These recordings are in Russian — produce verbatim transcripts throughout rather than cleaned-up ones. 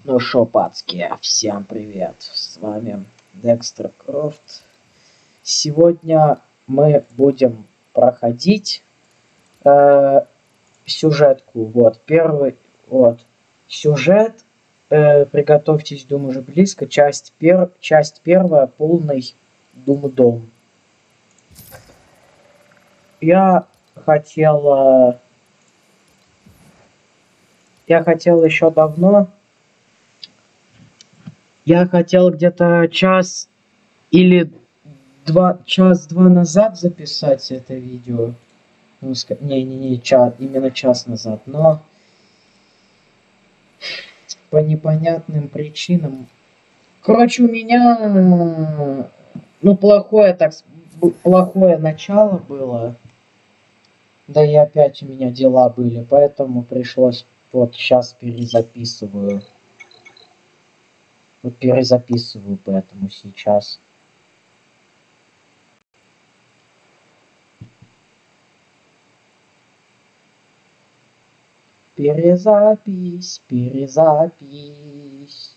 Ну шо, пацки, всем привет, с вами Декстер Крофт. Сегодня мы будем проходить э, сюжетку, вот, первый, вот, сюжет, э, приготовьтесь, Doom уже близко, часть, пер, часть первая, полный Doom дом. Я хотела, я хотел еще давно, я хотел где-то час или два час-два назад записать это видео. Ну, не, не, не, час, именно час назад, но по непонятным причинам. Короче, у меня, ну, плохое, так, плохое начало было. Да и опять у меня дела были, поэтому пришлось, вот, сейчас перезаписываю. Вот перезаписываю, поэтому сейчас. Перезапись, перезапись.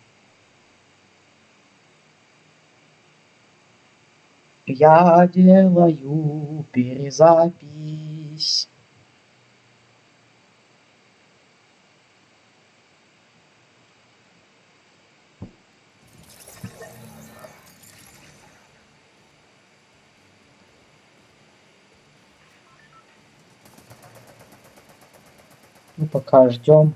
Я делаю перезапись. Ну, пока ждем.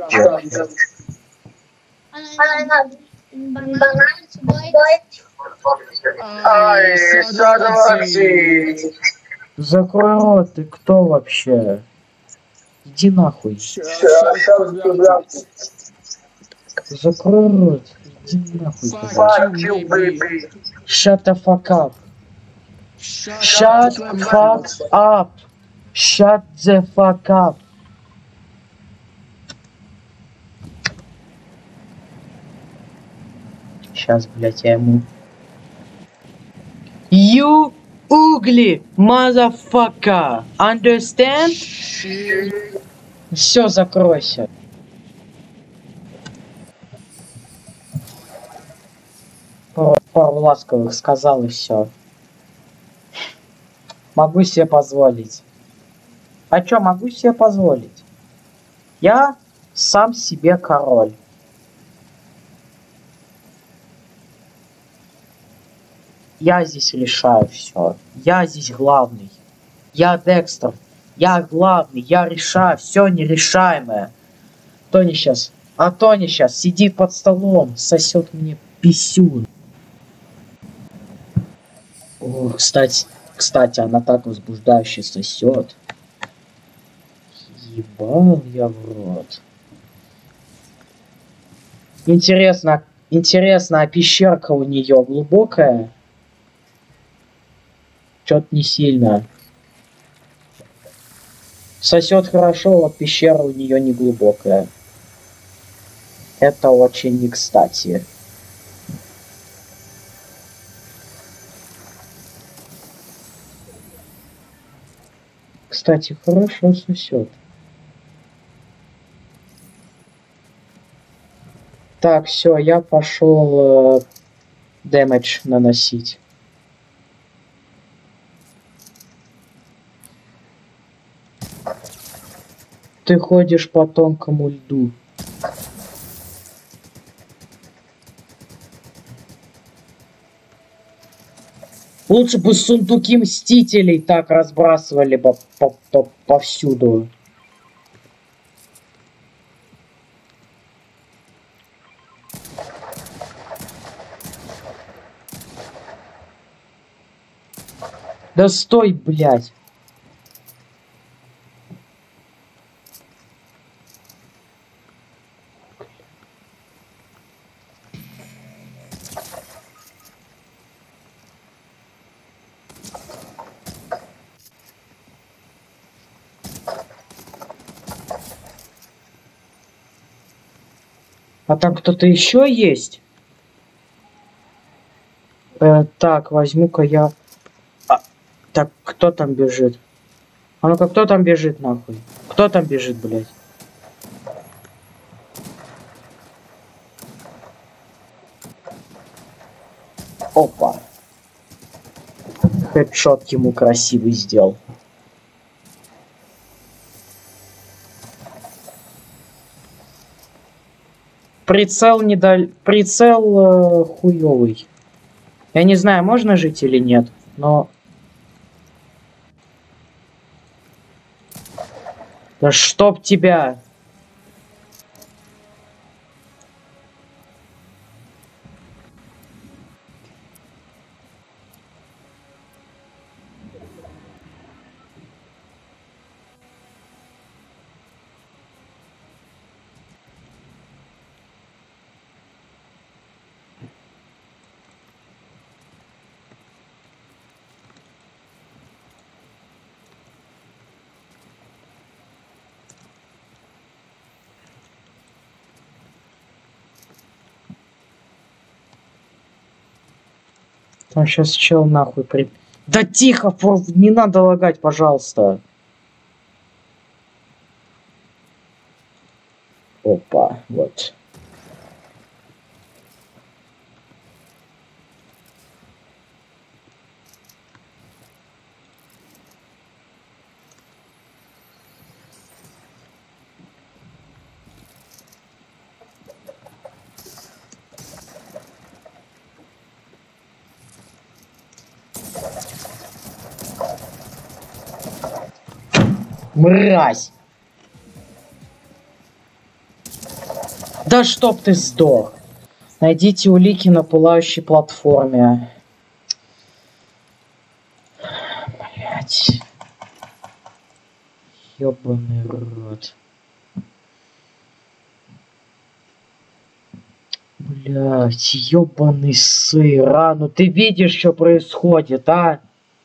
Ай, садовати! Закрой рот, ты кто вообще? Иди нахуй. Закрой рот. Иди нахуй. Fuck you, baby! Shut the fuck up. Shut the fuck up. Shut the fuck up. Сейчас, блять, я ему... You ugly motherfucker. Understand? Все, закройся. Пару, пару ласковых сказал и все. Могу себе позволить. А чё, могу себе позволить? Я сам себе король. Я здесь решаю все. Я здесь главный. Я Декстер. Я главный. Я решаю все нерешаемое. Тони сейчас. А Тони сейчас сидит под столом. Сосет мне писюн. О, кстати, кстати, она так возбуждающе сосет. Ебал я в рот. Интересно, интересно, а пещерка у нее глубокая? Чё-то не сильно. Сосет хорошо, вот пещера у нее не глубокая. Это очень не кстати. Кстати, хорошо сосет. Так, все, я пошел э, дэмэдж наносить. Ты ходишь по тонкому льду. Лучше бы сундуки мстителей так разбрасывали бы по по повсюду. Да стой, блядь. А там кто-то еще есть? Э, так, возьму-ка я... А, так, кто там бежит? А ну-ка, кто там бежит, нахуй? Кто там бежит, блядь? Опа. Хедшот ему красивый сделал. Прицел не дал... Прицел э, хуёвый. Я не знаю, можно жить или нет, но... Да чтоб тебя! Там сейчас чел нахуй при... Да тихо, фу, не надо лагать, пожалуйста. Опа, вот. Мразь! Да чтоб ты сдох! Найдите улики на пылающей платформе. Блять. Ёбаный рот. Блять, ёбаный сыр, а? Ну ты видишь, что происходит, а?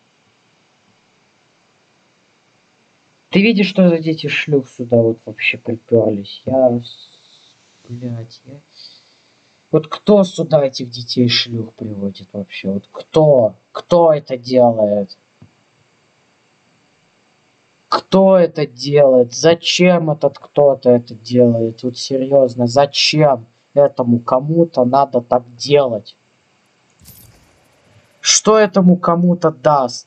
Ты видишь, что за дети шлюх сюда вот вообще приперлись? Я... Блять, я... Вот кто сюда этих детей шлюх приводит вообще? Вот кто? Кто это делает? Кто это делает? Зачем этот кто-то это делает? Вот серьезно, зачем этому кому-то надо так делать? Что этому кому-то даст?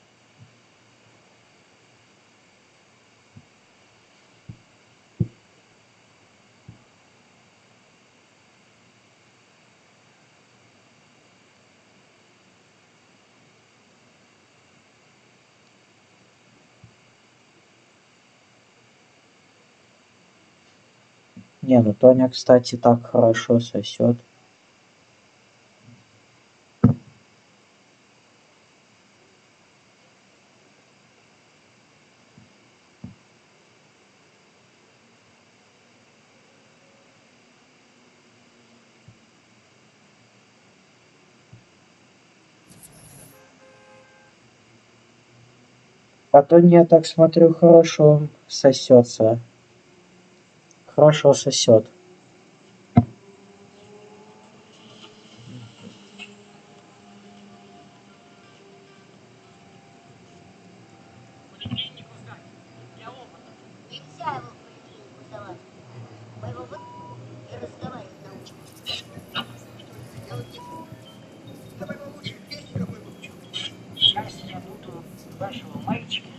Не, ну Тоня, кстати, так хорошо сосет. А Тоня, я так смотрю, хорошо сосется. Хорошо сосет. Сейчас я буду вашего мальчика.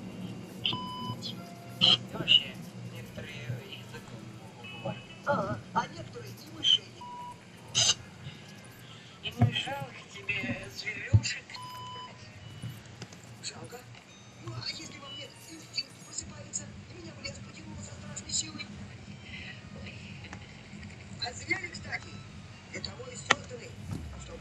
И вообще, некоторые язык бывают. А, а некоторые и мышей. И не жалко тебе зверюшек? Жалко. Ну, а если во мне инстинкт просыпается, и меня в лес потянуло со страшной силой? А звери, кстати, для того и созданы, чтобы...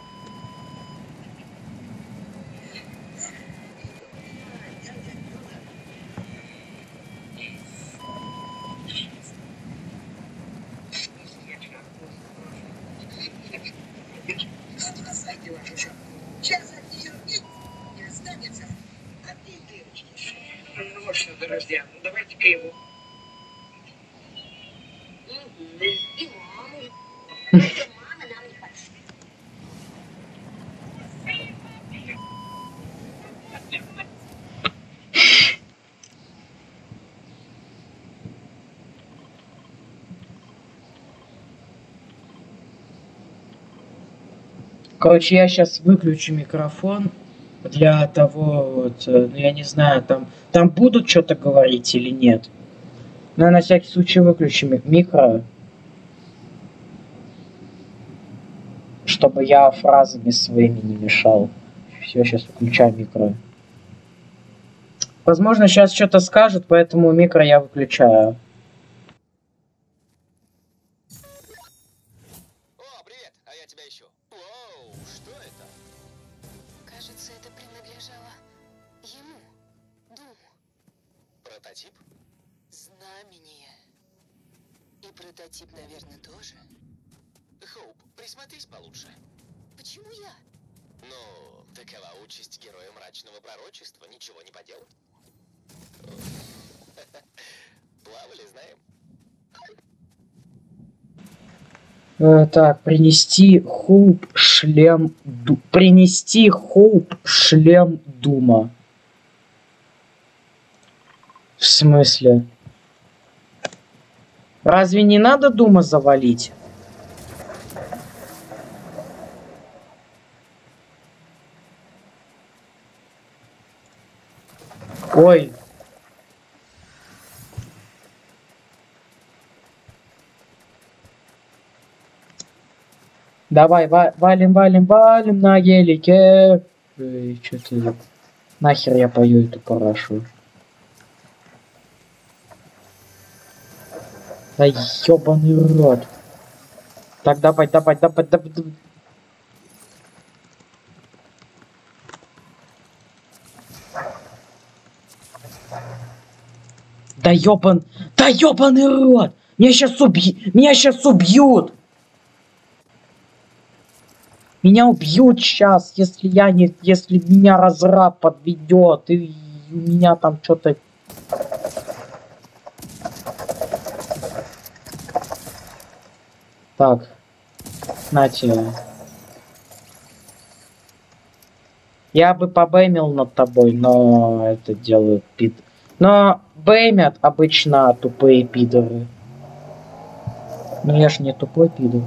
Спасайте вашу шапку. Сейчас от нее и не останется одни дырочки. Ну вот что, друзья, ну давайте-ка его. И мамы. Мамы нам не хватит. Короче, я сейчас выключу микрофон для того, вот, э, ну я не знаю, там, там будут что-то говорить или нет. Но я на всякий случай выключу ми- микро, чтобы я фразами своими не мешал. Все, сейчас выключаю микро. Возможно, сейчас что-то скажут, поэтому микро я выключаю. О, привет, а я тебя ищу. Воу, что это? Кажется, это принадлежало ему, Думу. Прототип? Знамение. И прототип, наверное, тоже. Хоуп, присмотрись получше. Почему я? Ну, такова участь героя мрачного пророчества, ничего не поделать. Плавали, знаем. Э, так, принести Хоуп шлем... Ду... Принести Хоуп шлем Дума. В смысле? Разве не надо Дума завалить? Ой. Давай, ва валим, валим, валим на гелике. Эй, чё ты... Нахер я пою эту парашу? Да ёбаный рот. Так, давай, давай, давай, давай. давай. Да ёбан... Да ёбаный рот! Меня сейчас убьют! Меня сейчас убьют! Меня убьют сейчас, если я не... Если меня разраб подведет, и у меня там что-то... Так. На тебе. Я бы побэмил над тобой, но это делают пид... Но бэмят обычно тупые пидоры. Ну я ж не тупой пидор.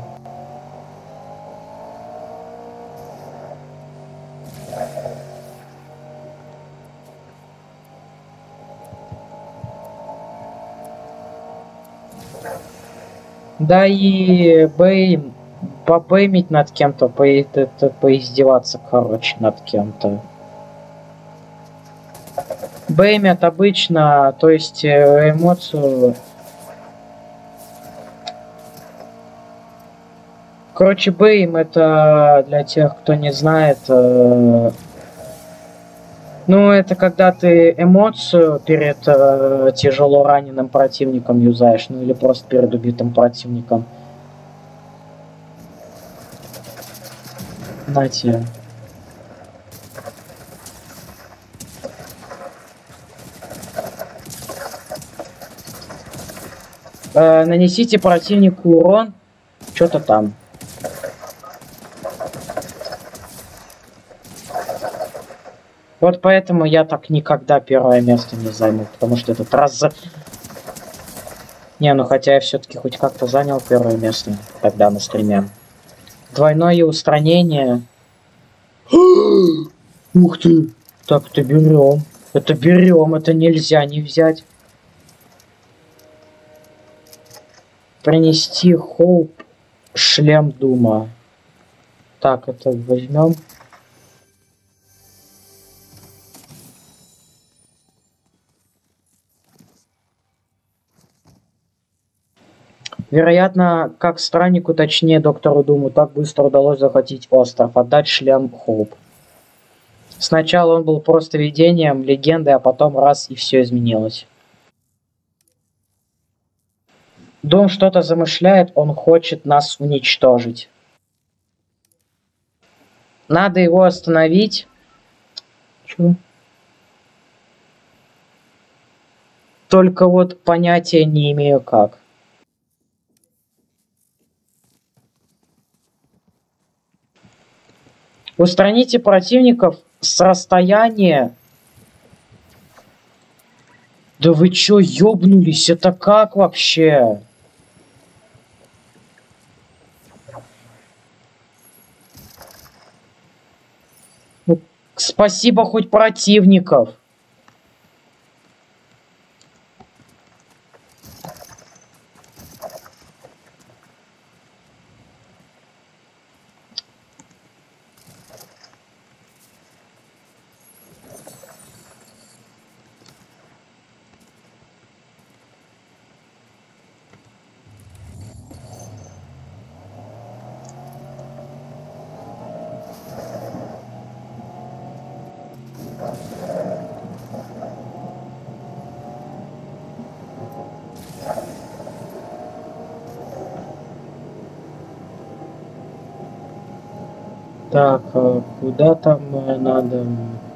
Да и бэйм... Побэмить над кем-то, по... это, поиздеваться, короче, над кем-то. Бэмят обычно, то есть эмоцию... Короче, бэйм это для тех, кто не знает... Э... Ну, это когда ты эмоцию перед э, тяжело раненым противником юзаешь, ну или просто перед убитым противником. На тебе. Э, нанесите противнику урон. Что-то там. Вот поэтому я так никогда первое место не займу, потому что этот раз за... Не, ну хотя я все-таки хоть как-то занял первое место тогда на стриме. Двойное устранение. Ух ты! Так, это берем. Это берем, это нельзя не взять. Принести Хоуп шлем Дума. Так, это возьмем. Вероятно, как страннику, точнее доктору Думу, так быстро удалось захватить остров, отдать шлем Хоуп. Сначала он был просто видением, легендой, а потом раз и все изменилось. Дум что-то замышляет, он хочет нас уничтожить. Надо его остановить. Чё? Только вот понятия не имею как. Устраните противников с расстояния. Да вы чё, ёбнулись? Это как вообще? Спасибо хоть противников. Так, а куда там э, надо?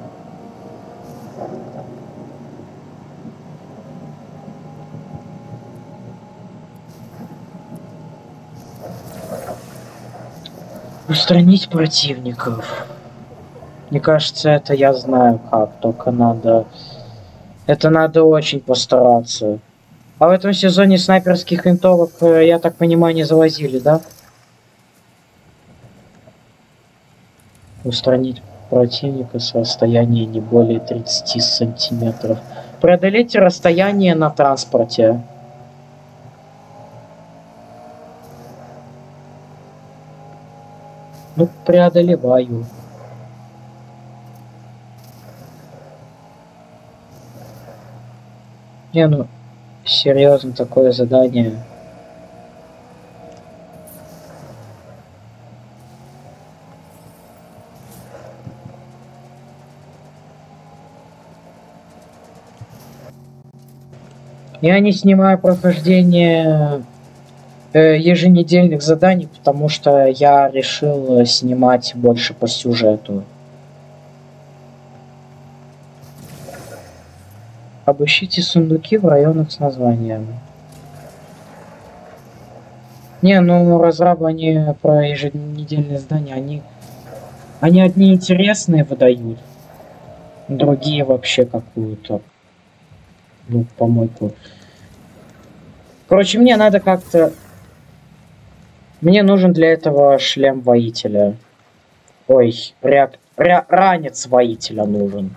Устранить противников. Мне кажется, это я знаю как, только надо... Это надо очень постараться. А в этом сезоне снайперских винтовок, э, я так понимаю, не завозили, да? Устранить противника с расстояния не более тридцати сантиметров. Преодолейте расстояние на транспорте. Ну, преодолеваю. Не, ну, серьезно, такое задание. Я не снимаю прохождение э, еженедельных заданий, потому что я решил снимать больше по сюжету. Обыщите сундуки в районах с названием. Не, ну разрабы, они про еженедельные задания, они... Они одни интересные выдают. Другие вообще какую-то... Ну, помойку. Короче, мне надо как-то... Мне нужен для этого шлем воителя. Ой, ря... Ря... ранец воителя нужен.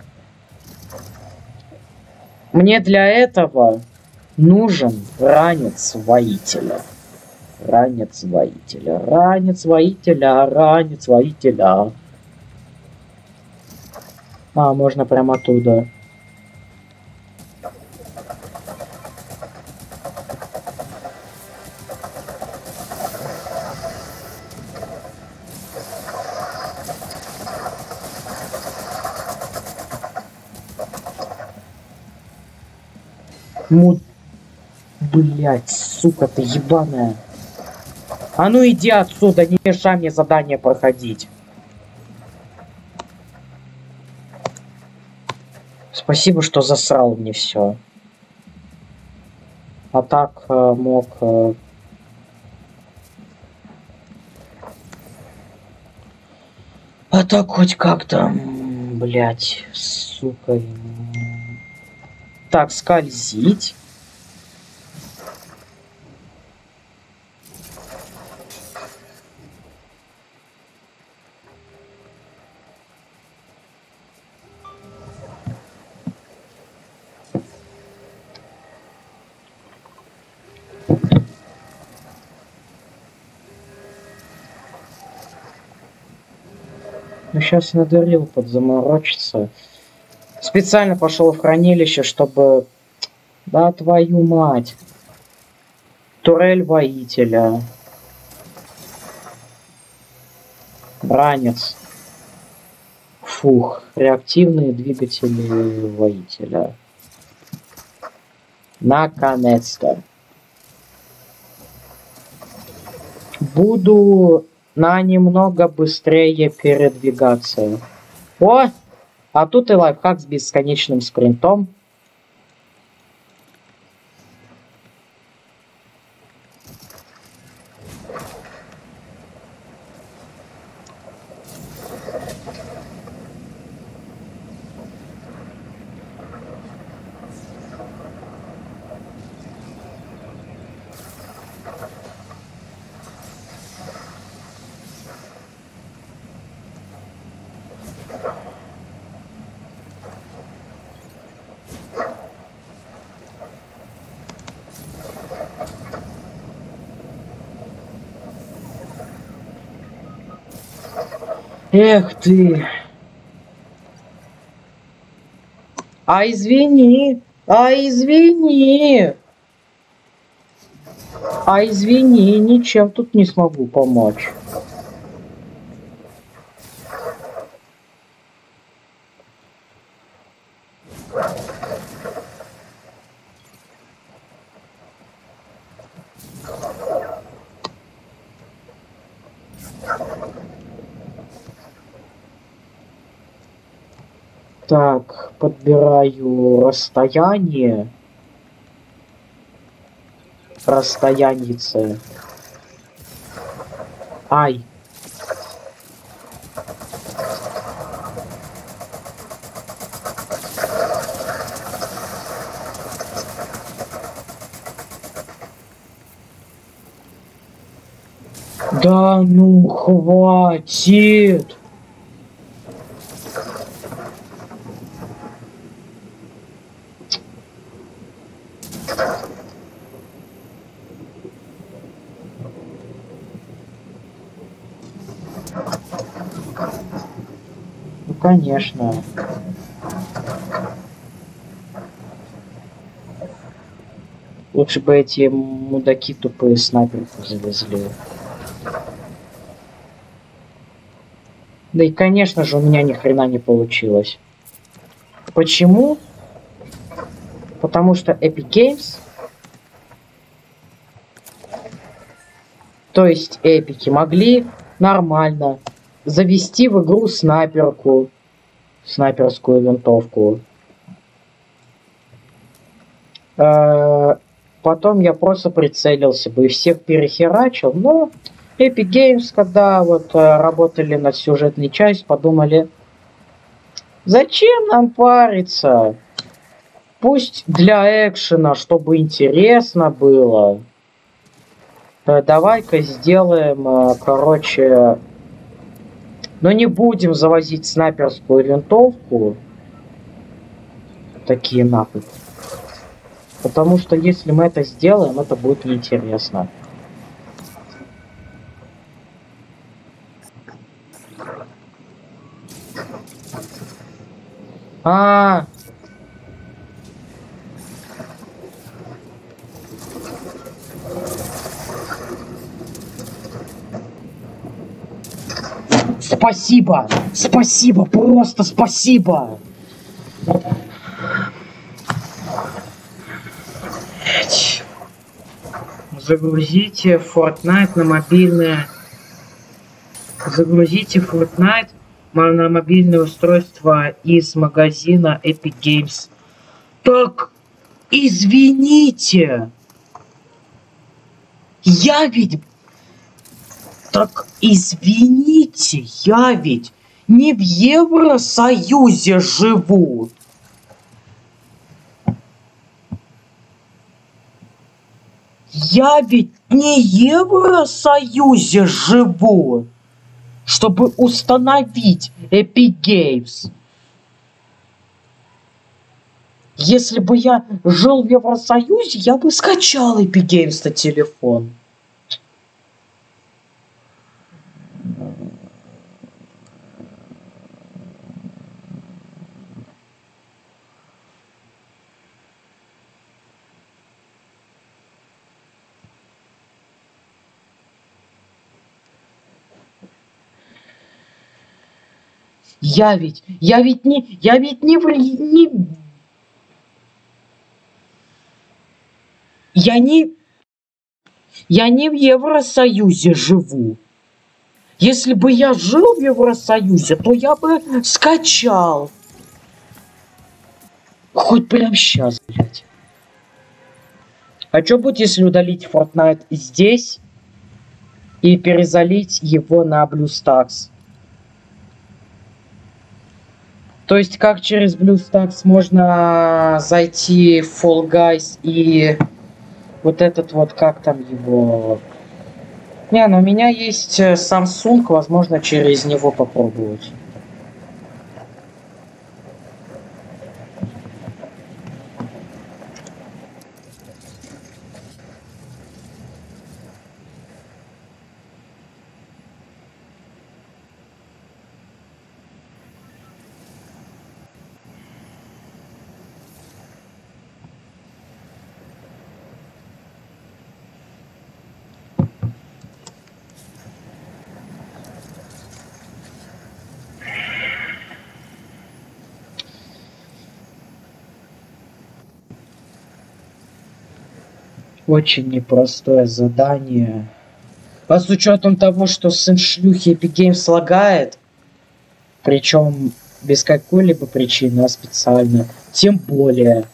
Мне для этого нужен ранец воителя. Ранец воителя. Ранец воителя. Ранец воителя. А, можно прямо оттуда. Му... Блять, сука ты ебаная. А ну иди отсюда, не мешай мне задание проходить. Спасибо, что засрал мне все. А так э, мог... Э... А так хоть как-то... Блять, сука. Так, скользить. Ну, сейчас надурил подзаморочиться. Специально пошел в хранилище, чтобы... Да твою мать. Турель воителя. Ранец. Фух. Реактивные двигатели воителя. Наконец-то. Буду на немного быстрее передвигаться. О! А тут и лайфхак с бесконечным спринтом. Эх ты. А извини. А извини. А извини, ничем тут не смогу помочь. Так, подбираю расстояние. Расстоянице. Ай. Да ну хватит. Ну конечно. Лучше бы эти мудаки тупые снайперку завезли. Да и конечно же у меня ни хрена не получилось. Почему? Потому что Epic Games, то есть эпики, могли нормально завести в игру снайперку, снайперскую винтовку. Э-э- потом я просто прицелился бы и всех перехерачил, но Epic Games, когда вот э, работали над сюжетной частью, подумали, зачем нам париться? Пусть для экшена, чтобы интересно было. Э, давай-ка сделаем, э, короче, но не будем завозить снайперскую винтовку. Такие нахуй. Потому что если мы это сделаем, это будет неинтересно. А, спасибо, спасибо, просто спасибо. Загрузите Fortnite на мобильное. Загрузите Fortnite на мобильное устройство из магазина Epic Games. Так, извините. Я ведь... Так, извините, я ведь не в Евросоюзе живу. Я ведь не в Евросоюзе живу, чтобы установить Epic Games. Если бы я жил в Евросоюзе, я бы скачал Epic Games на телефон. Я ведь, я ведь не, я ведь не, в- не, я не, я не в Евросоюзе живу. Если бы я жил в Евросоюзе, то я бы скачал. Хоть прямо сейчас, блядь. А что будет, если удалить Fortnite здесь и перезалить его на BlueStacks? То есть как через BlueStacks можно зайти в Fall Guys и вот этот вот, как там его... Не, ну у меня есть Samsung, возможно, через него попробовать. Очень непростое задание. А с учетом того, что сын шлюхи Epic Games лагает, причем без какой-либо причины, а специально, тем более.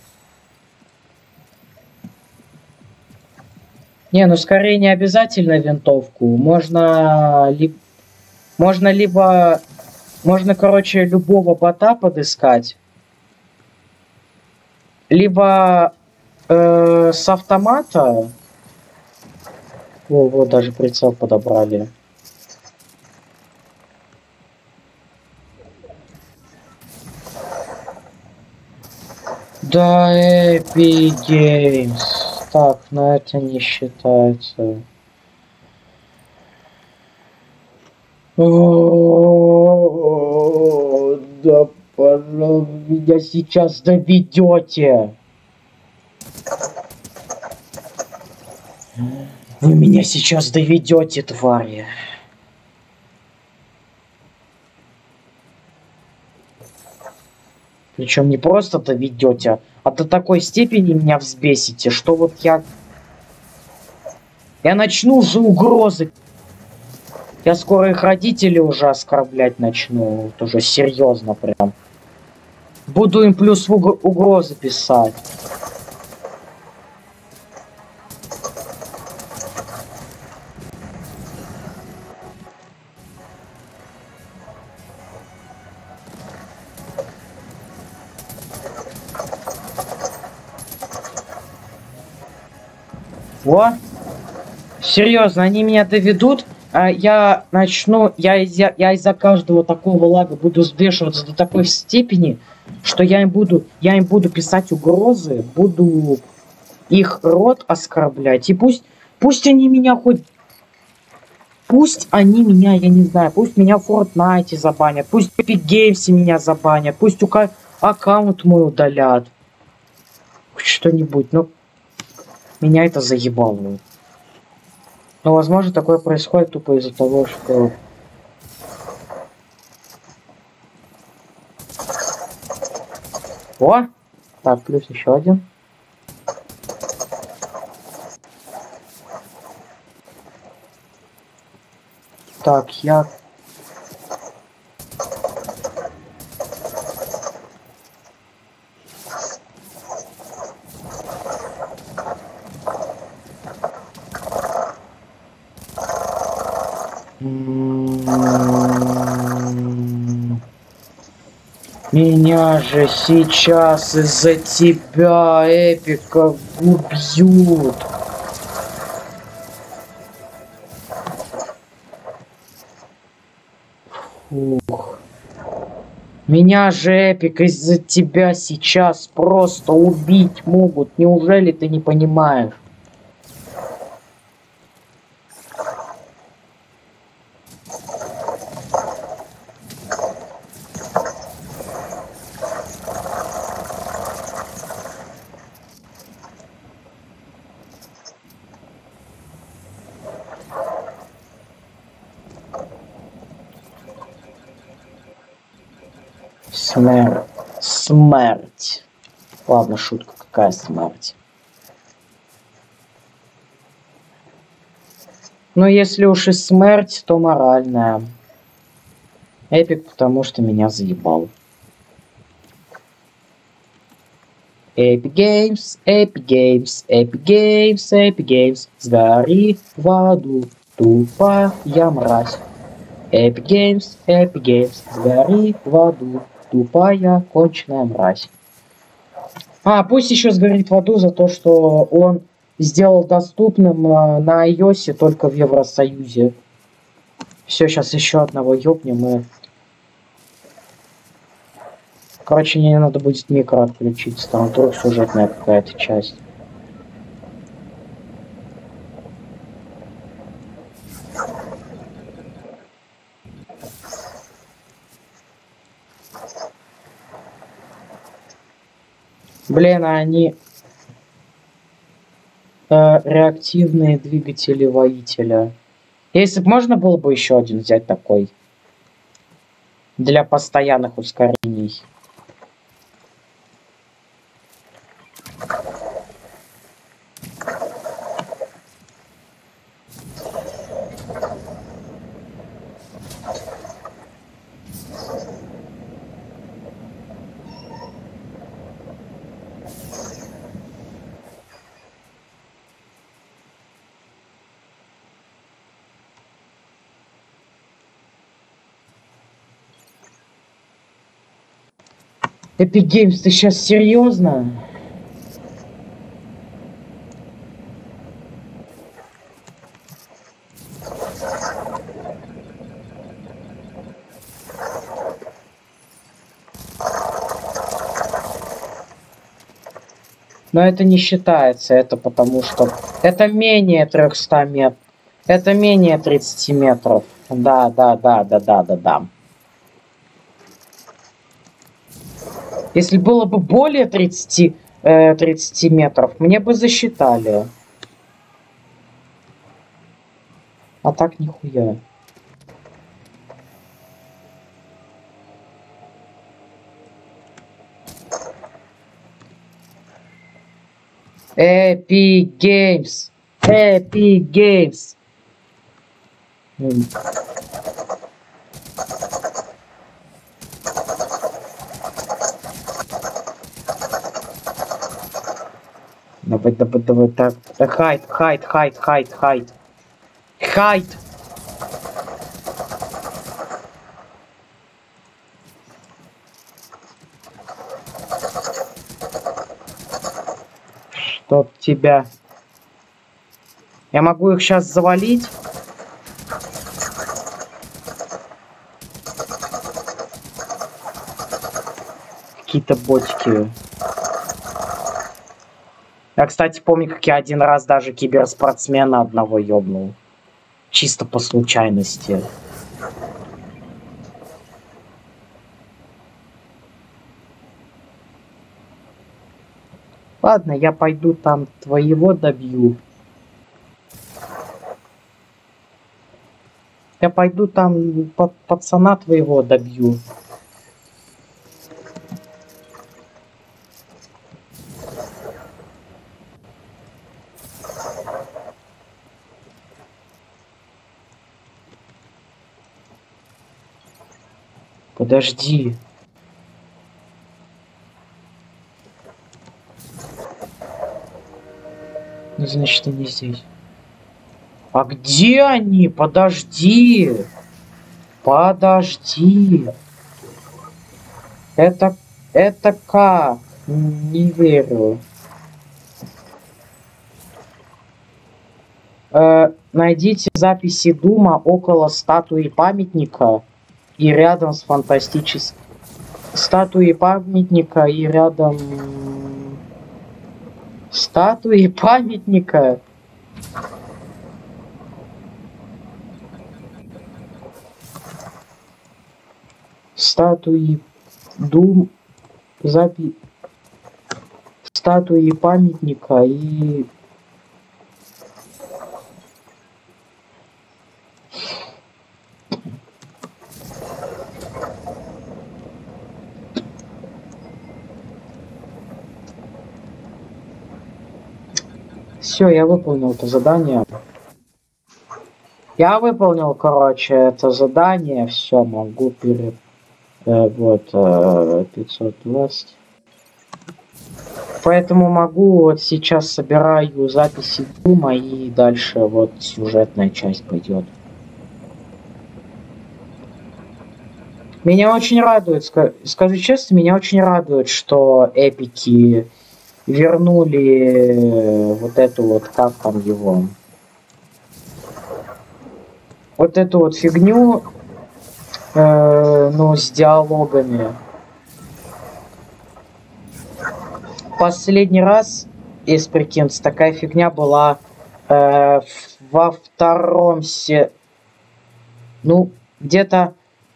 Не, ну скорее не обязательно винтовку. Можно ли... Можно либо... Можно, короче, любого бота подыскать. Либо э, с автомата. О, вот даже прицел подобрали. Да, Epic Games. Так, но это не считается. О, да, пожалуйста, меня сейчас доведете. Вы меня сейчас доведете, твари. Причем не просто доведете, а до такой степени меня взбесите, что вот я... Я начну уже угрозы. Я скоро их родителей уже оскорблять начну. Вот уже серьезно прям. Буду им плюс в уг... угрозы писать. Во. Серьезно, они меня доведут, а я начну, я из-за я из-за каждого такого лага буду сбешиваться до такой степени, что я им буду, я им буду писать угрозы, буду их рот оскорблять, и пусть, пусть они меня хоть, пусть они меня, я не знаю, пусть меня в Fortnite забанят, пусть в Epic Games меня забанят, пусть у аккаунт мой удалят, хоть что-нибудь, но меня это заебало. Но, возможно, такое происходит тупо из-за того, что... О! Так, плюс еще один. Так, я... Меня же сейчас из-за тебя, Эпика, убьют. Фух. Меня же, Эпик, из-за тебя сейчас просто убить могут. Неужели ты не понимаешь? Смерть. Смерть. Ладно, шутка, какая смерть. Но если уж и смерть, то моральная. Эпик, потому что меня заебал. Epic Games, Epic Games, Epic Games, Epic Games, сгори в аду, тупая мразь. Epic Games, Epic Games, сгори в аду, тупая конченая мразь. А, пусть еще сгорит в аду за то, что он сделал доступным э, на iOS только в Евросоюзе. Все, сейчас еще одного ёбнем и... Короче, мне надо будет микро отключить, там вдруг сюжетная какая-то часть. Блин, а они... Э, реактивные двигатели воителя. Если бы можно было бы еще один взять такой. Для постоянных ускорений. Epic Games, ты сейчас серьезно? Но это не считается, это потому что это менее трёхсот метров. Это менее тридцати метров. Да, да, да, да, да, да, да. Если было бы более тридцати, э, тридцати метров, мне бы засчитали. А так нихуя. Epic Games. Epic Games. Давай, давай, давай, так. Хайд, хайд, хайд, хайд, хайд. Хайд. Чтоб тебя. Я могу их сейчас завалить. Какие-то ботики. Я, кстати, помню, как я один раз даже киберспортсмена одного ёбнул. Чисто по случайности. Ладно, я пойду там твоего добью. Я пойду там пацана твоего добью. Подожди. Ну, значит, они здесь. А где они? Подожди. Подожди. Это... Это как? Не верю. Э, найдите записи Дума около статуи памятника и рядом с фантастическим... Статуи памятника и рядом... Статуи памятника. Статуи Дум... Запи... Статуи памятника и... Все, я выполнил это задание. Я выполнил, короче, это задание. Все, могу перед... Э, вот, э, пятьсот двадцать. Поэтому могу, вот сейчас собираю записи Дума, и дальше вот сюжетная часть пойдет. Меня очень радует, скажу честно, меня очень радует, что эпики вернули вот эту вот, как там его, вот эту вот фигню, э, ну, с диалогами. Последний раз, если прикинуться, такая фигня была э, во втором се... Ну, где-то...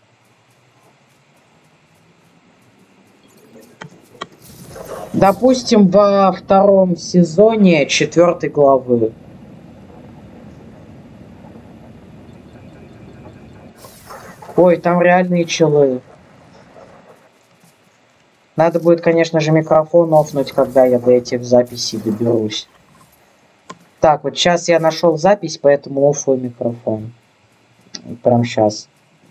Допустим, во втором сезоне четвертой главы. Ой, там реальные челы. Надо будет, конечно же, микрофон офнуть, когда я до этих записей доберусь. Так, вот сейчас я нашел запись, поэтому оффую микрофон. Прям сейчас.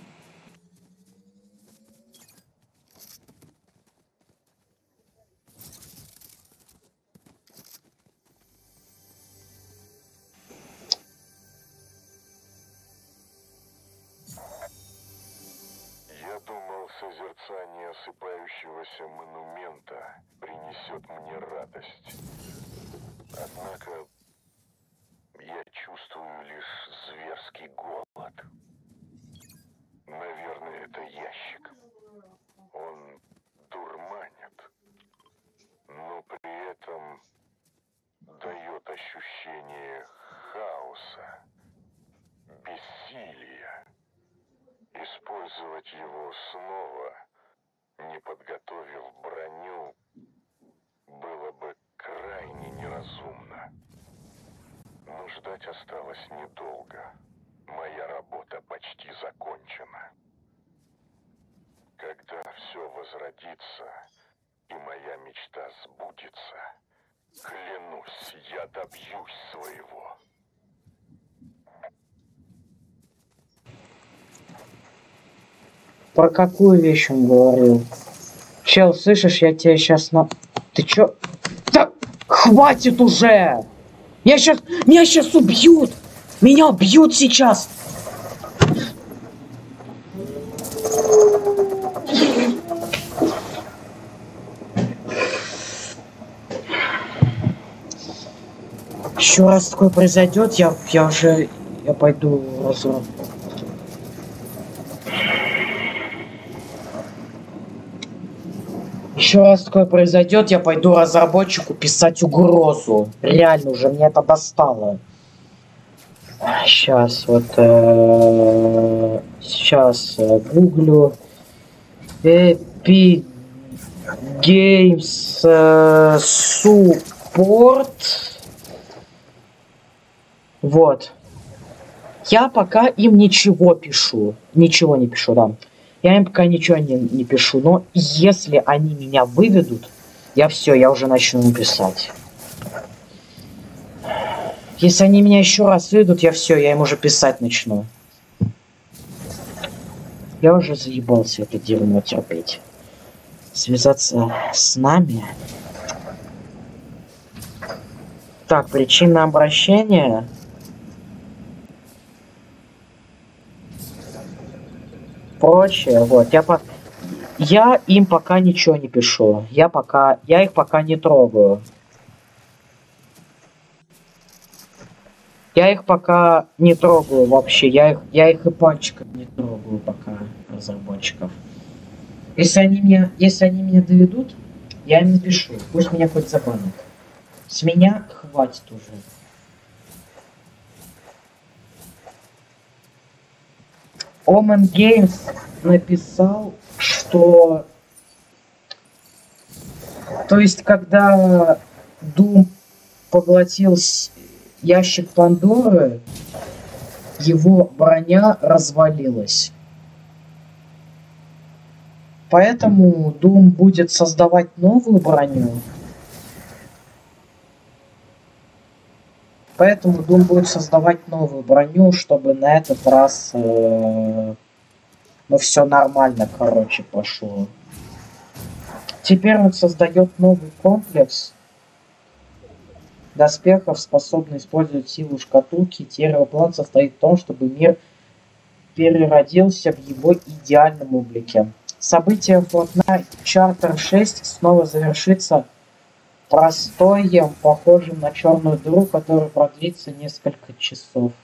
Я думал, созерцание осыпающегося монумента принесет мне радость. Однако я чувствую лишь зверский голод. Наверное, это ящик. Он дурманит, но при этом дает ощущение хаоса, бессилия. Использовать его снова, не подготовив броню, было бы крайне неразумно. Но ждать осталось недолго. Моя работа почти закончена. Когда все возродится и моя мечта сбудется, клянусь, я добьюсь своего. Про какую вещь он говорил? Чел, слышишь, я тебе сейчас на... Ты чё? Да хватит уже! Я сейчас... Меня сейчас убьют! Меня убьют сейчас! Еще раз такое произойдет, я, я уже... Я пойду в разрыв. Еще раз такое произойдет, я пойду разработчику писать угрозу. Реально уже мне это достало. Сейчас вот э, сейчас э, гуглю Epic Games э, Support. Вот. Я пока им ничего пишу. Ничего не пишу, да. Я им пока ничего не, не пишу, но если они меня выведут, я все, я уже начну писать. Если они меня еще раз выведут, я все, я им уже писать начну. Я уже заебался это дерьмо терпеть. Связаться с нами. Так, причина обращения. Прочее, вот, я по... Я им пока ничего не пишу. Я пока... Я их пока не трогаю. Я их пока не трогаю вообще. Я их, я их и пальчиком не трогаю пока, разработчиков. Если они меня... Если они меня доведут, я им напишу. Пусть меня хоть забанят. С меня хватит уже. Omen Games написал, что... То есть, когда Doom поглотил ящик Пандоры, его броня развалилась. Поэтому Doom будет создавать новую броню. Поэтому Doom будет создавать новую броню, чтобы на этот раз э, ну все нормально, короче, пошло. Теперь он создает новый комплекс доспехов, способный использовать силу шкатулки. Теперь его план состоит в том, чтобы мир переродился в его идеальном облике. Событие Fortnite Charter шесть снова завершится простоем, похожим на черную дыру, которая продлится несколько часов.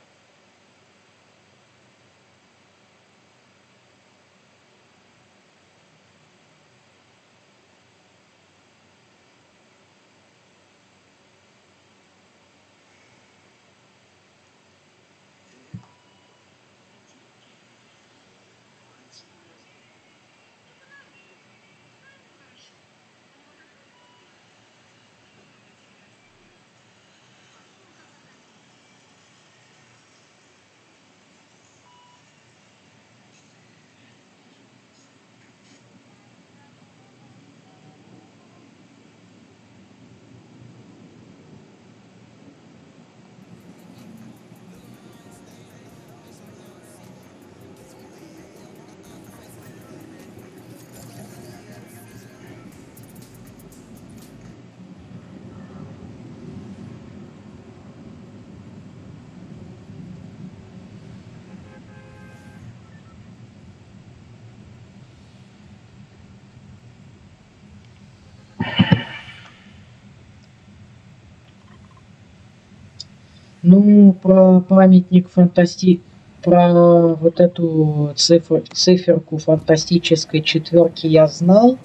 Ну, про памятник фантасти... Про вот эту цифр... циферку фантастической четверки я знал.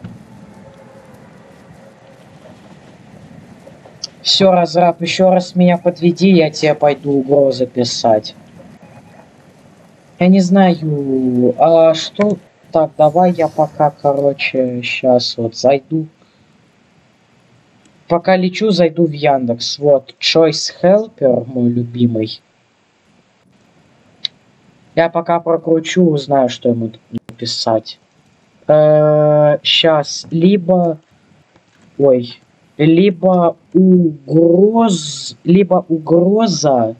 Все, разраб, еще раз меня подведи, я тебе пойду угрозы писать. Я не знаю, а что... Так, давай я пока, короче, сейчас вот зайду. Пока лечу, зайду в Яндекс. Вот, Choice Helper, мой любимый. Я пока прокручу, узнаю, что ему написать. Сейчас, либо... Ой... Либо угроз... Либо угроза...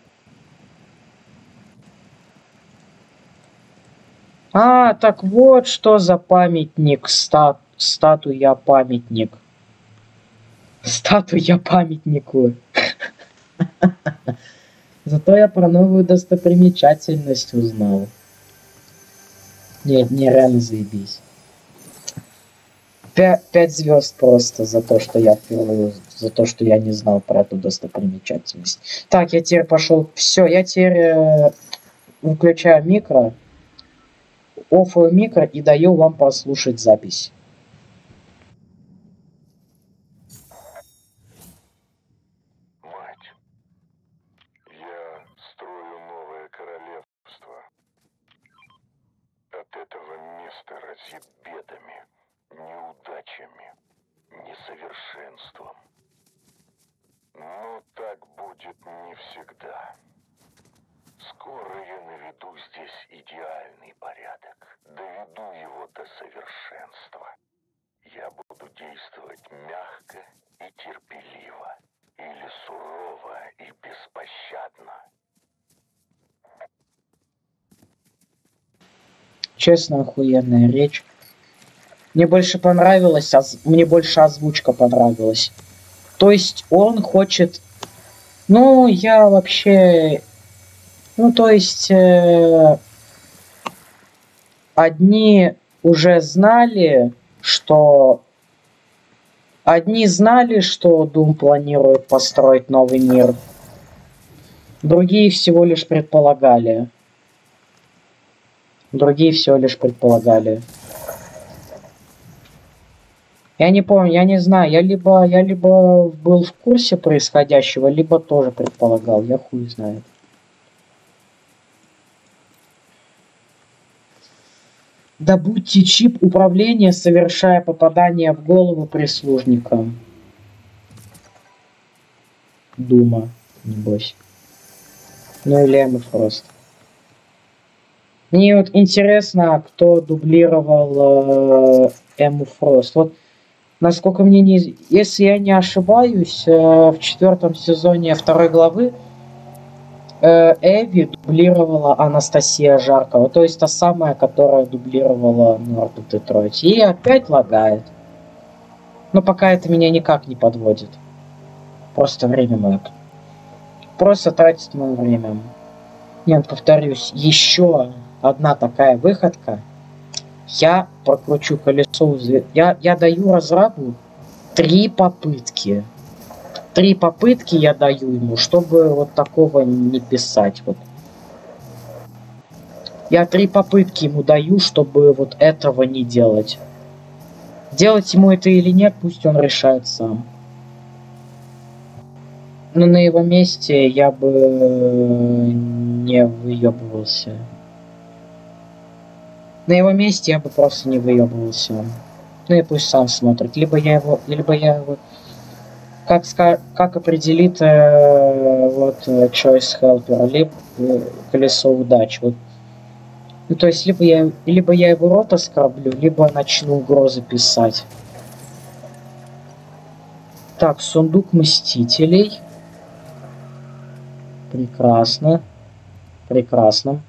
А, так вот, что за памятник. Ста... Статуя памятник. Статуя памятнику. Зато я про новую достопримечательность узнал. Нет, нереально заебись. Пя пять звезд просто за то, что я впервые, за то, что я не знал про эту достопримечательность. Так, я теперь пошел. Все, я теперь э, выключаю микро, оффаю микро и даю вам прослушать запись. Мать, я строю новое королевство. От этого места разит бедами, неудачами, несовершенством. Но так будет не всегда. Скоро я наведу здесь идеальный порядок, доведу его до совершенства. Я буду действовать мягко и терпеливо, или сурово и беспощадно. Честно, охуенная речь. Мне больше понравилось, оз... мне больше озвучка понравилась. То есть он хочет... Ну, я вообще... Ну, то есть... Э... Одни уже знали, что... Одни знали, что Doom планирует построить новый мир. Другие всего лишь предполагали. Другие всего лишь предполагали. Я не помню, я не знаю, я либо, я либо был в курсе происходящего, либо тоже предполагал, я хуй знает. Добудьте чип управления, совершая попадание в голову прислужникам. Дума, небось. Ну или Эмма Фрост. Мне вот интересно, кто дублировал э, Эмму Фрост. Вот, насколько мне не... Если я не ошибаюсь, э, в четвертом сезоне второй главы э, Эви дублировала Анастасия Жаркова. То есть та самая, которая дублировала Норду Детройте. И опять лагает. Но пока это меня никак не подводит. Просто время мое. Просто тратит мое время. Нет, повторюсь, еще одна такая выходка. Я прокручу колесо. Я, я даю разрабу три попытки. Три попытки я даю ему, чтобы вот такого не писать. Вот. Я три попытки ему даю, чтобы вот этого не делать. Делать ему это или нет, пусть он решает сам. Но на его месте я бы не выебывался. На его месте я бы просто не выебывался. Ну и пусть сам смотрит. Либо я его, либо я его... Как, как определит э, вот Choice Helper, либо э, колесо удачи. Вот. Ну то есть либо я, либо я его рот оскорблю, либо начну угрозы писать. Так, сундук мстителей. Прекрасно. Прекрасно.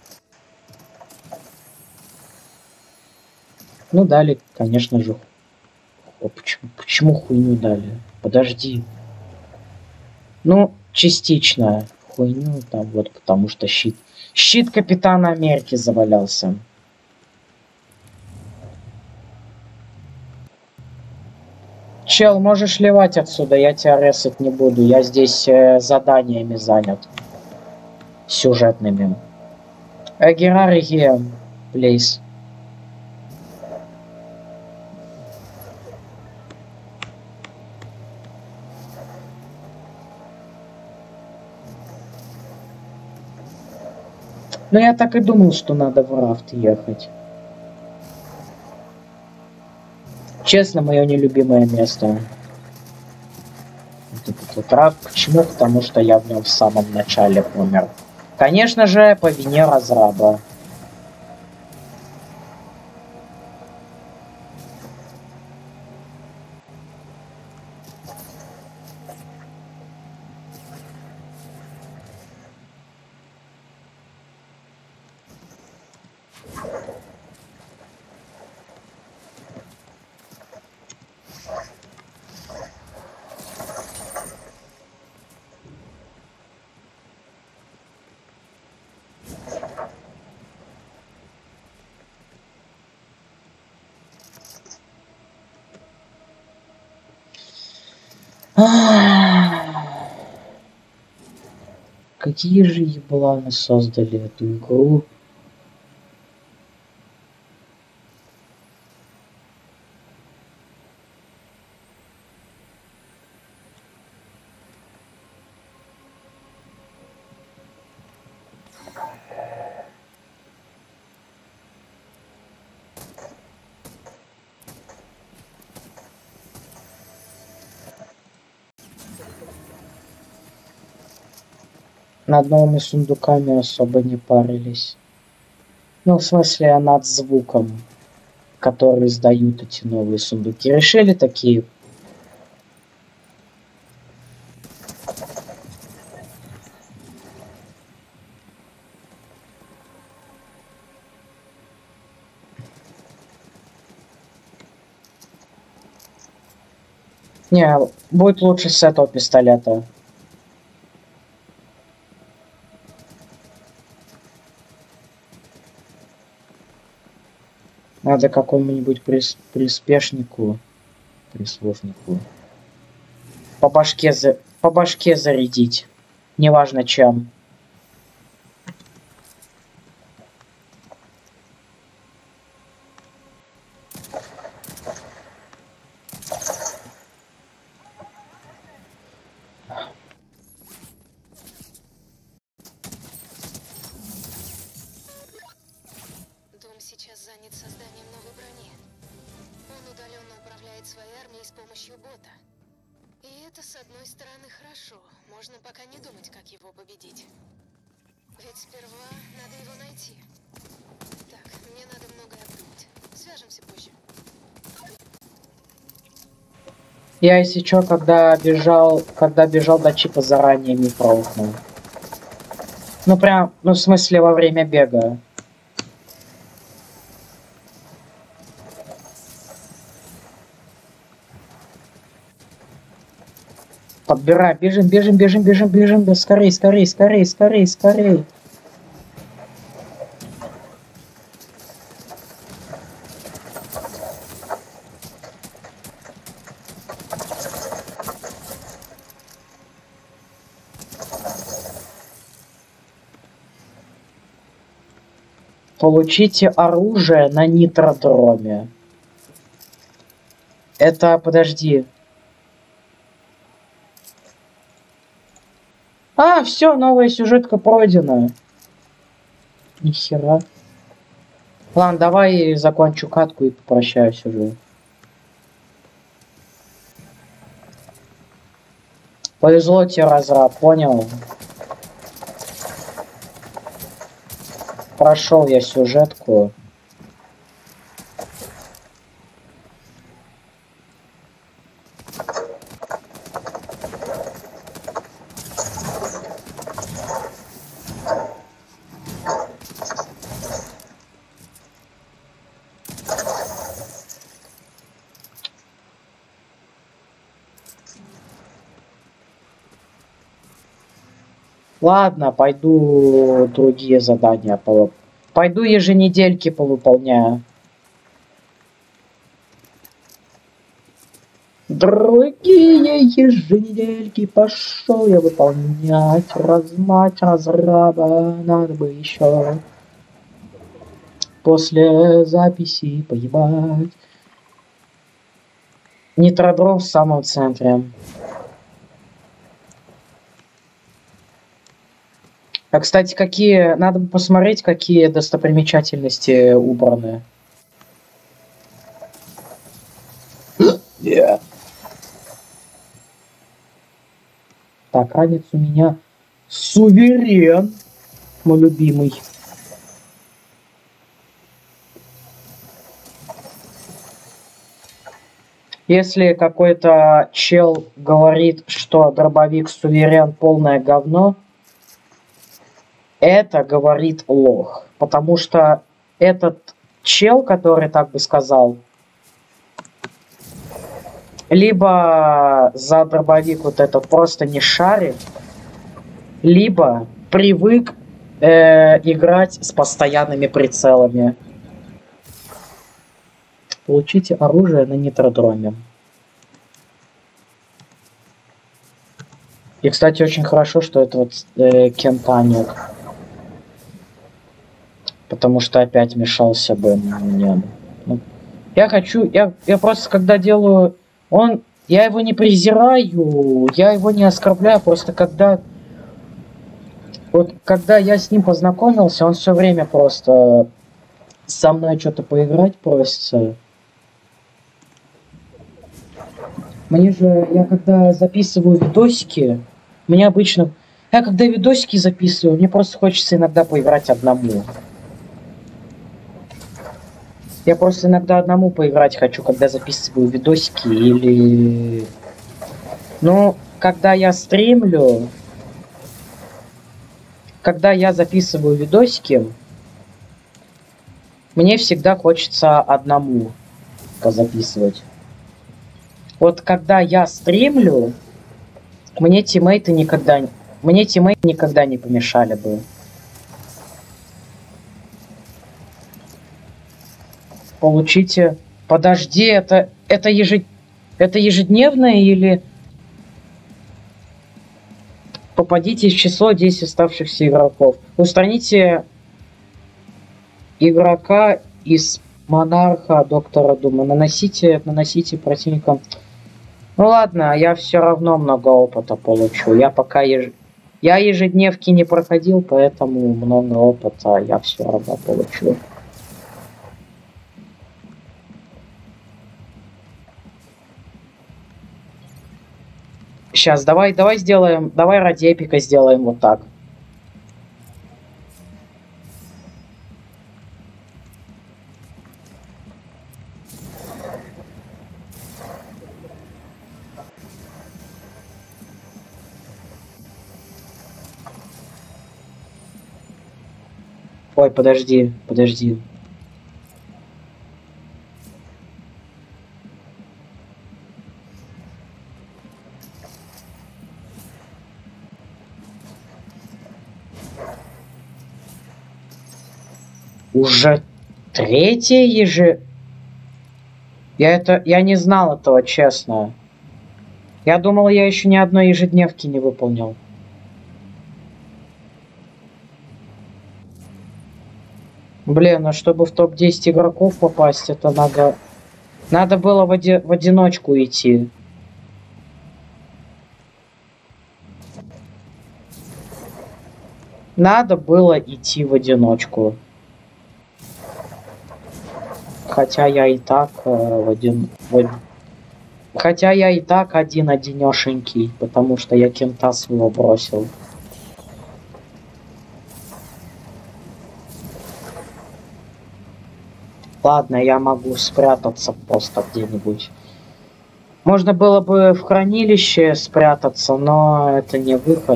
Ну, дали, конечно же. О, почему, почему хуйню дали? Подожди. Ну, частично хуйню там вот, потому что щит. Щит Капитана Америки завалялся. Чел, можешь ливать отсюда, я тебя ресать не буду. Я здесь э, заданиями занят. Сюжетными. Э, Герар here, please. Ну я так и думал, что надо в рафт ехать. Честно, мое нелюбимое место. Вот этот вот рафт. Почему? Потому что я в нем в самом начале умер. Конечно же, по вине разраба. Какие же ебланы создали эту игру? Над новыми сундуками особо не парились. Ну, в смысле, над звуком, который издают эти новые сундуки. Решили такие... Не, будет лучше с этого пистолета. Надо какому-нибудь прис приспешнику, прислужнику по башке, за по башке зарядить. Неважно чем. Сейчас занят созданием новой брони. Он удаленно управляет своей армией с помощью бота. И это, с одной стороны, хорошо. Можно пока не думать, как его победить. Ведь сперва надо его найти. Так, мне надо многое обдумать. Свяжемся позже. Я, если чё, когда бежал, когда бежал до чипа, заранее микро ухнул. Ну прям, ну в смысле во время бега. Подбирай, бежим, бежим, бежим, бежим, бежим, скорей, скорей, скорей, скорей, скорей. Получите оружие на нитродроме. Это, подожди. А, все, новая сюжетка пройдена. Нихера. Ладно, давай закончу катку и попрощаюсь уже. Повезло тебе, разраб, понял? Прошел я сюжетку. Ладно, пойду другие задания по... Пойду еженедельки повыполняю. Другие еженедельки пошел я выполнять. Размать разраба надо бы еще. После записи поебать. Нитродром в самом центре. А, кстати, какие... Надо бы посмотреть, какие достопримечательности убраны. Yeah. Так, ранец у меня суверен, мой любимый. Если какой-то чел говорит, что дробовик суверен полное говно, это говорит лох. Потому что этот чел, который так бы сказал, либо за дробовик вот это просто не шарит, либо привык э, играть с постоянными прицелами. Получите оружие на нитродроме. И, кстати, очень хорошо, что это вот э, кента нет. Потому что опять мешался бы мне. Ну, я хочу... Я, я просто, когда делаю... Он... Я его не презираю, я его не оскорбляю, просто когда... Вот когда я с ним познакомился, он все время просто со мной что-то поиграть просится. Мне же, я когда записываю видосики, мне обычно... Я когда видосики записываю, мне просто хочется иногда поиграть одному. Я просто иногда одному поиграть хочу, когда записываю видосики или... Ну, когда я стримлю... Когда я записываю видосики, мне всегда хочется одному позаписывать. Вот когда я стримлю, мне тиммейты никогда, мне тиммейты никогда не помешали бы. Получите... Подожди, это, это, ежед... это ежедневное или... Попадите в число десять оставшихся игроков. Устраните игрока из монарха доктора Дума. Наносите, наносите противникам... Ну ладно, я все равно много опыта получу. Я пока еж... я ежедневки не проходил, поэтому много опыта я все равно получу. Сейчас, давай, давай сделаем, давай ради эпика сделаем вот так. Ой, подожди, подожди. Уже третья еже... Я это... Я не знал этого, честно. Я думал, я еще ни одной ежедневки не выполнил. Блин, а чтобы в топ десять игроков попасть, это надо... Надо было в, оди... в одиночку идти. Надо было идти в одиночку. Хотя я и так э, в один... В... Хотя я и так один-одинешенький, потому что я кента своего бросил. Ладно, я могу спрятаться просто где-нибудь. Можно было бы в хранилище спрятаться, но это не выход.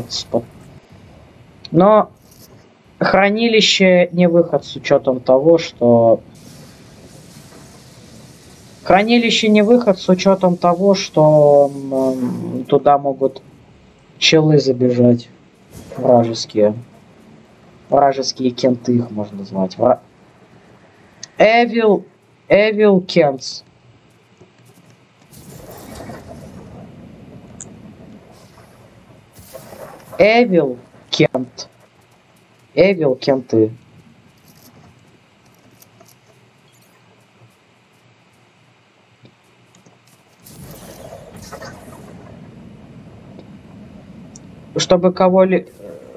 Но хранилище не выход с учетом того, что... Хранилище не выход с учетом того, что м, туда могут челы забежать. Вражеские. Вражеские кенты их можно назвать. Вра... Evil... Evil Kents. Эвил Кент. Эвил Кенты. Чтобы кого-ли...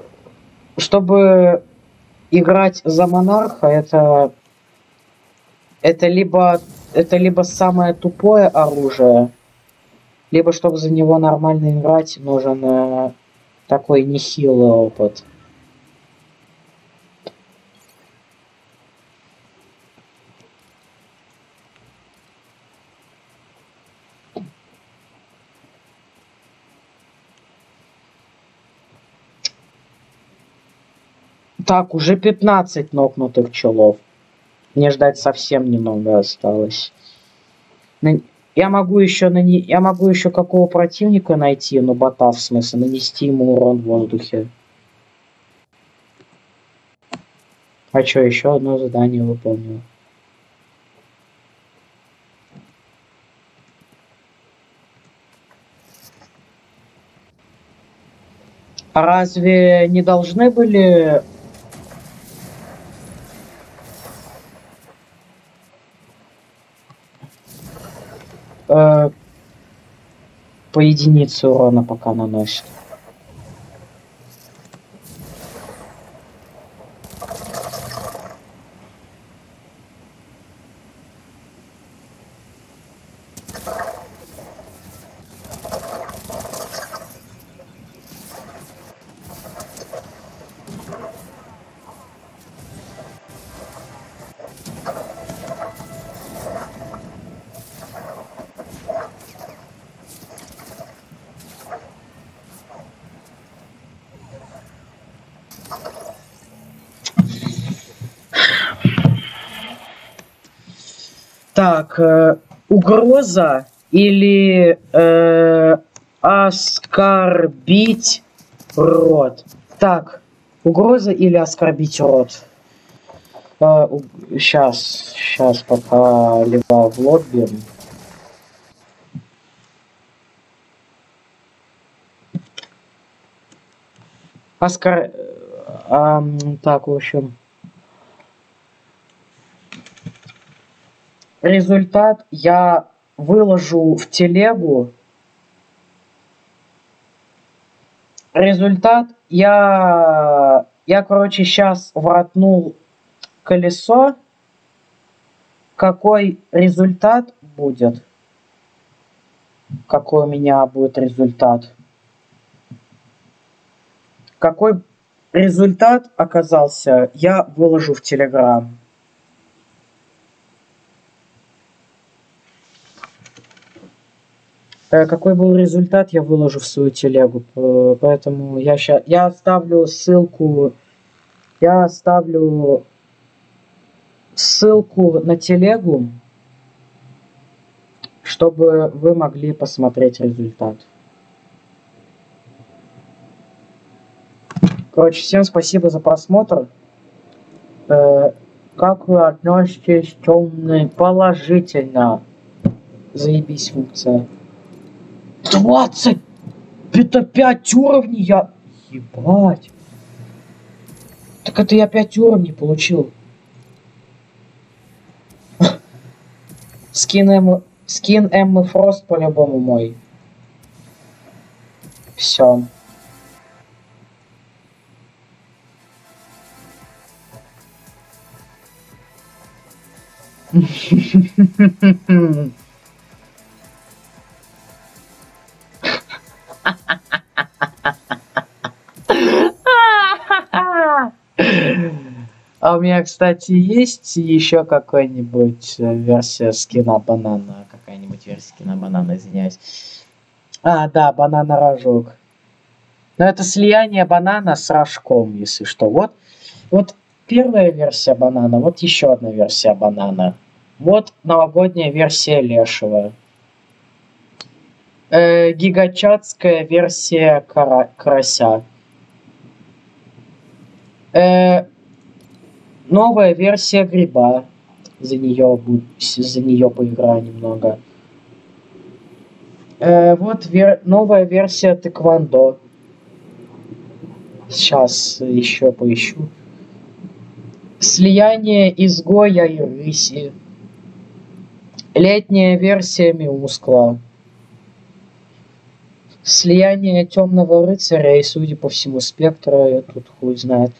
Чтобы играть за монарха, это... Это либо... Это либо самое тупое оружие, либо чтобы за него нормально играть, нужен э, такой нехилый опыт. Так, уже пятнадцать нокнутых челов. Мне ждать совсем немного осталось. Я могу еще на не... я могу еще какого противника найти, ну бота в смысле, нанести ему урон в воздухе. А что, еще одно задание выполнил. А разве не должны были... Э, по единице урона пока наносит? Так, э, угроза или э, оскорбить род. Так, угроза или оскорбить род. Э, сейчас, сейчас пока либо в лобби. Оскор... Э, э, так, в общем... Результат я выложу в телегу. Результат я... Я, короче, сейчас воротнул колесо. Какой результат будет? Какой у меня будет результат? Какой результат оказался, я выложу в Телеграм. Какой был результат, я выложу в свою телегу. Поэтому я сейчас я оставлю ссылку. Я оставлю ссылку на телегу, чтобы вы могли посмотреть результат. Короче, всем спасибо за просмотр. Э, как вы относитесь к темной? Положительно. Заебись функция. двадцать! Это пять уровней я... Ебать. Так это я пять уровней получил. Скин Эммы... Скин Эммы Фрост по-любому мой. Все. А у меня, кстати, есть еще какой-нибудь версия скина банана. Какая-нибудь версия скина банана, извиняюсь. А, да, банана-рожок. Но это слияние банана с рожком, если что. Вот, вот первая версия банана, вот еще одна версия банана. Вот новогодняя версия лешего. Э, гигачатская версия кара карася. Э, новая версия гриба. За нее, за нее поиграю немного. Э, вот вер новая версия тэквондо. Сейчас еще поищу. Слияние изгоя и рыси. Летняя версия Мюскла. Слияние темного рыцаря и, судя по всему, спектра, я тут хуй знает.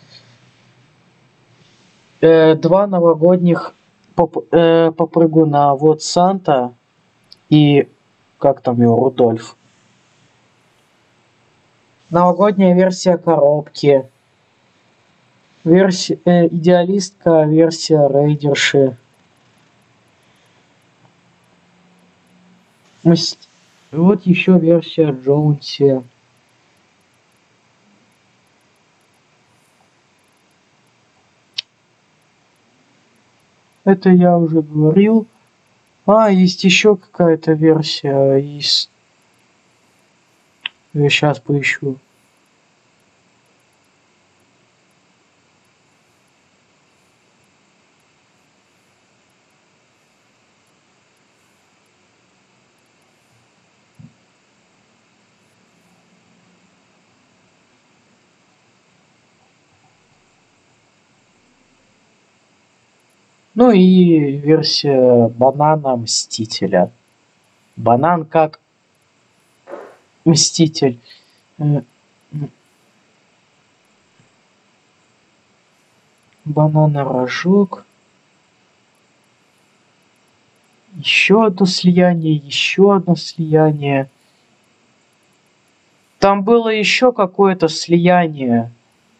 Э, два новогодних поп э, попрыгуна. Вот Санта и как там его, Рудольф. Новогодняя версия коробки. Версия э, идеалистка, версия рейдерши. Мст... Вот еще версия Джоунси. Это я уже говорил. А, есть еще какая-то версия из... Я сейчас поищу. Ну и версия банана Мстителя. Банан как Мститель. Банана-рожок. Еще одно слияние, еще одно слияние. Там было еще какое-то слияние.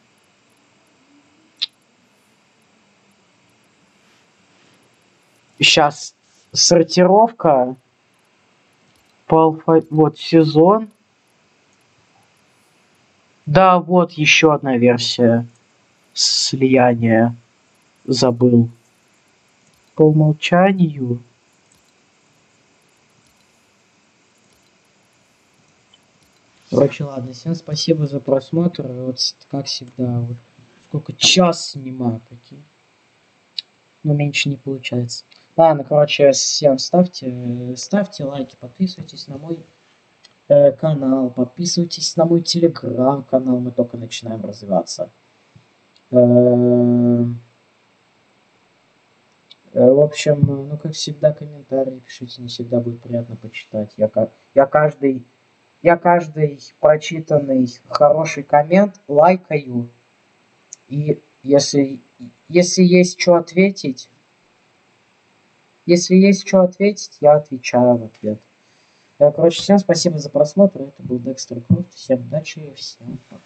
Сейчас сортировка по алфа... Вот сезон. Да, вот еще одна версия слияния. Забыл. По умолчанию. Короче, ладно, всем спасибо за просмотр. Вот как всегда, вот сколько час снимаю, прикинь. Но меньше не получается. Ладно, короче, всем ставьте, ставьте лайки, подписывайтесь на мой э, канал, подписывайтесь на мой телеграм-канал, мы только начинаем развиваться. Э, э, в общем, ну, как всегда, комментарии пишите, не всегда будет приятно почитать. Я, я, каждый, я каждый прочитанный хороший коммент лайкаю, и если, если есть что ответить, Если есть что ответить, я отвечаю в ответ. Короче, всем спасибо за просмотр. Это был Декстер Крофт. Всем удачи и всем пока.